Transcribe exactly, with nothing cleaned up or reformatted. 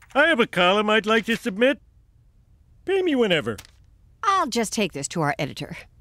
I have a column I'd like to submit. Pay me whenever. I'll just take this to our editor.